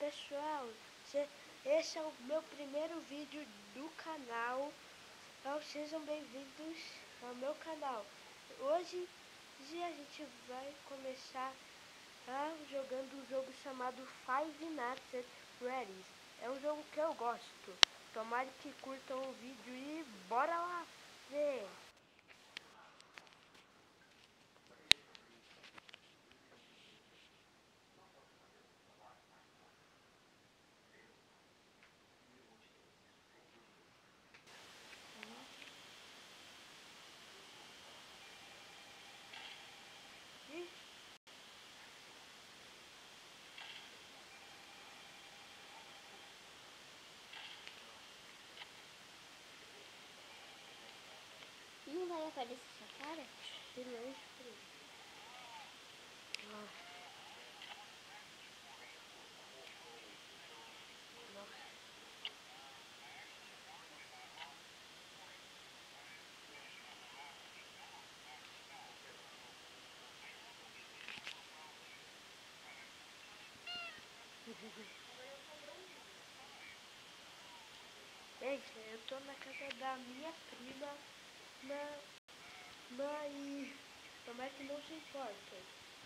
pessoal, esse é o meu primeiro vídeo do canal, então sejam bem-vindos ao meu canal. Hoje a gente vai começar jogando um jogo chamado Five Nights at Freddy's. É um jogo que eu gosto, tomara que curtam o vídeo e bora lá ver! E não vai aparecer sua cara? Silêncio. Gente, eu tô na casa da minha prima, mas tomara que não se importem.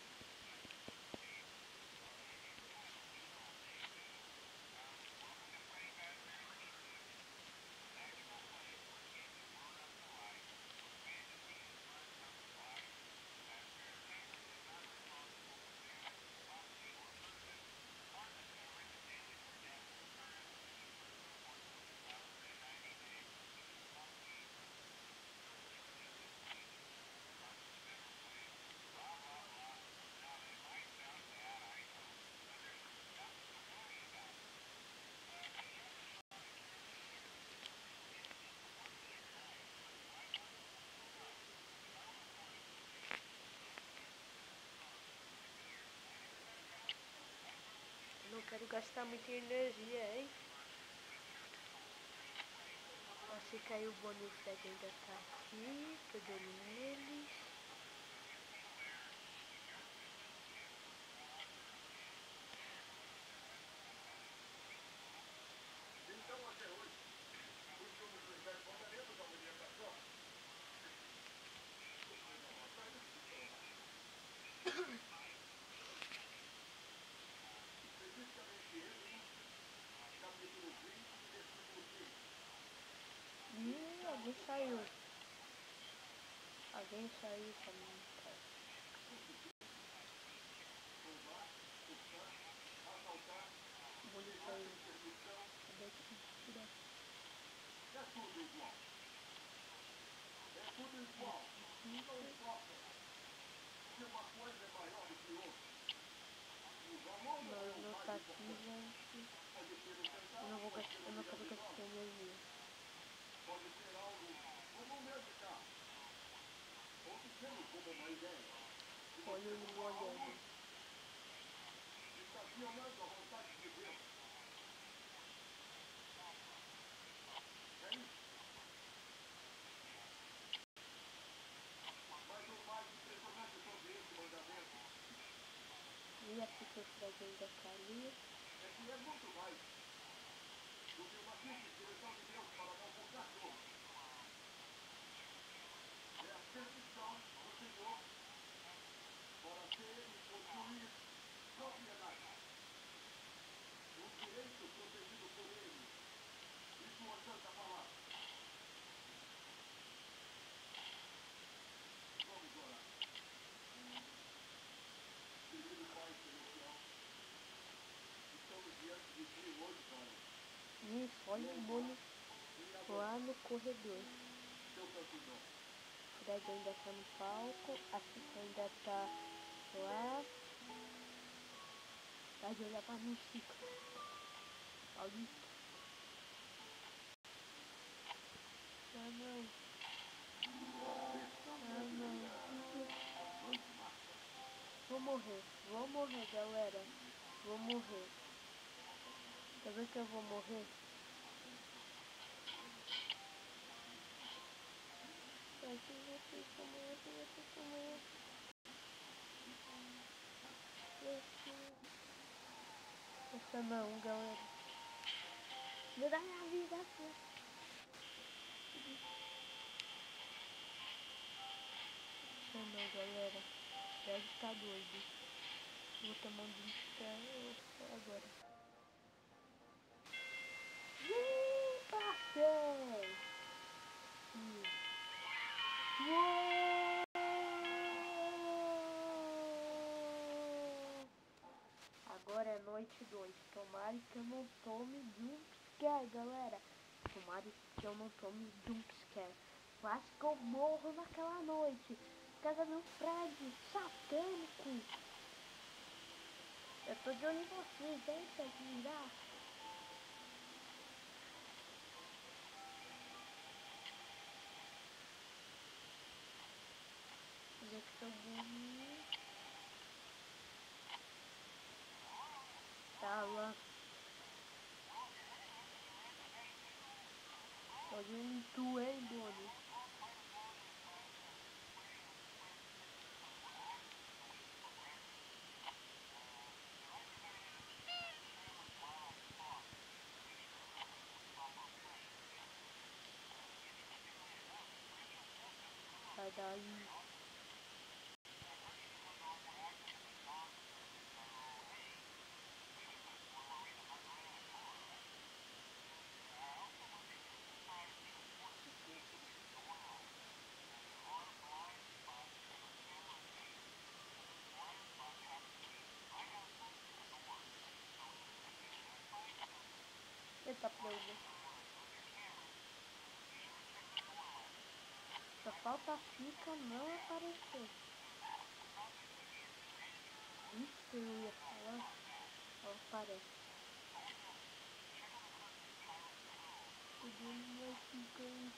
Não quero gastar muita energia, hein? Achei que aí o Bonnie e o Fred ainda tá aqui, tô de olho neles. Então até hoje, os filmes dos 10 mandamentos da orientação. Especificamente ele, capítulo 20, versículo 15. Alguém saiu. Alguém saiu pra mim, cara. Roubar, furtar, assaltar, Bonnie saiu. Cadê que tira? é tudo igual. É tudo igual. Não importa se uma coisa é maior do que outra. O valor não é o Não mais tá aqui, importante. gente. Pode ser um centavo, Eu não pode ser quero milhão de gastar dólares. energia. Pode ser algo como um meu de carro. Ou pequeno como uma ideia. Se Olha você ele me roubar algo, olhando. está violando a vontade de Deus. É isso. Mas o mais impressionante sobre esse mandamento E aqui que o Fred ainda tá ali. é que é muito mais do que uma simples direção de Deus para não focar todos. É a permissão do Senhor para ter e possuir propriedade. Um direito protegido por Ele e sua santa palavra. Vamos orar. Querido Pai Celestial, estamos diante de Ti hoje, Pai. Isso, olha o Bonnie lá no corredor. Seu santo nome. O Fred ainda tá no palco. A Chica ainda tá lá. Tá de olhar pra mim, Chica. Paulista. Ah, não. Ah, não. Vou morrer, galera. Vou morrer. Tá vendo que eu vou morrer? Não, galera. Vou dar minha vida. Não, galera. Deve estar doido. Vou tomar um drink agora. Passei! Uou! Agora é noite 2. Tomara que eu não tome jumpscare, galera. Tomara que eu não tome jumpscare. Quase que eu morro naquela noite. Por causa do prédio satânico. Eu tô de olho em vocês, deixa eu virar. Onde é que eu vou? Tá lá. Olha em tu, hein, Doni? Sai daí. Eita, prego. Só falta a fica não aparecer. Isso eu ia falar. Ela aparece. Tudo vai ficando.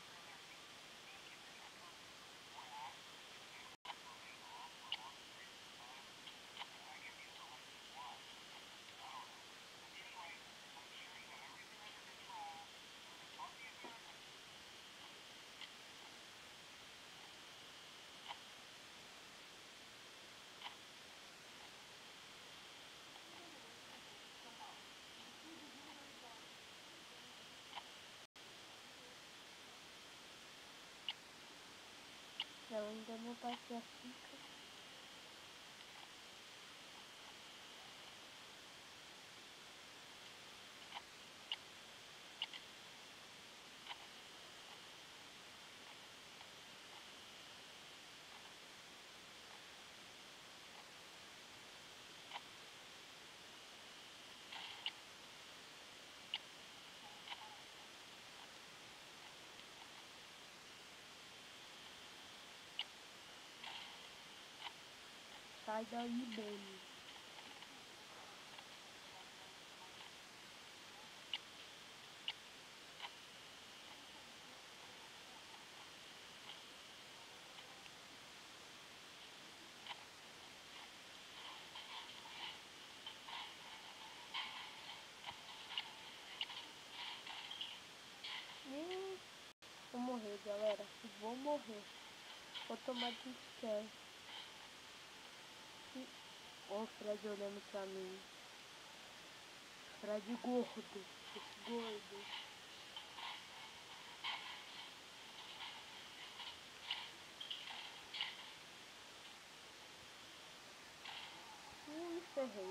Eu ainda não passei a fica. Sai daí, Benny. Vou morrer, galera. Vou morrer. Vou tomar jumpscare. Ó o Fred olhando pra mim. Fred gordo. Esse gordo. Me ferrei.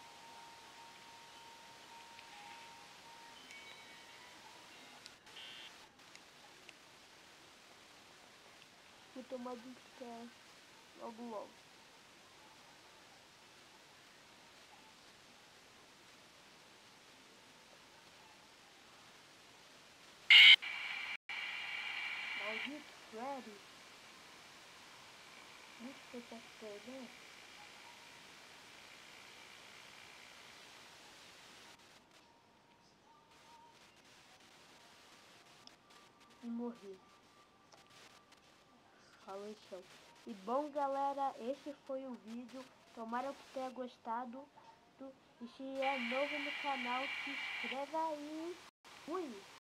Vou tomar jumpscare. Logo, logo. Maldito Freddy. Muito que você tá perdendo. E morri. Falou, chão. E bom, galera, esse foi o vídeo. Tomara que tenha gostado. E se é novo no canal, se inscreva aí. Fui!